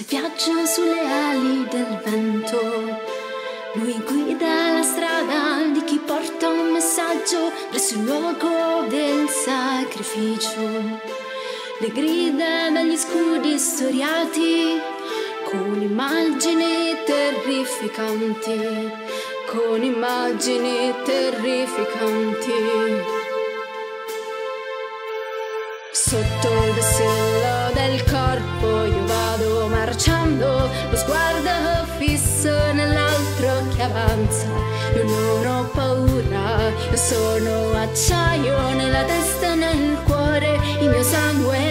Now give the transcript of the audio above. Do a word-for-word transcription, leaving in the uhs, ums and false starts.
viaggio sulle ali del vento. Lui guida la strada di chi porta un messaggio verso il luogo del sacrificio. Le grida dagli scudi storiati con immagini terrificanti, con immagini terrificanti. Sotto il vessillo del corpo io vado marciando, lo sguardo fisso nell'altro che avanza. Io non ho paura, io sono acciaio nella testa e nel cuore, il mio sangue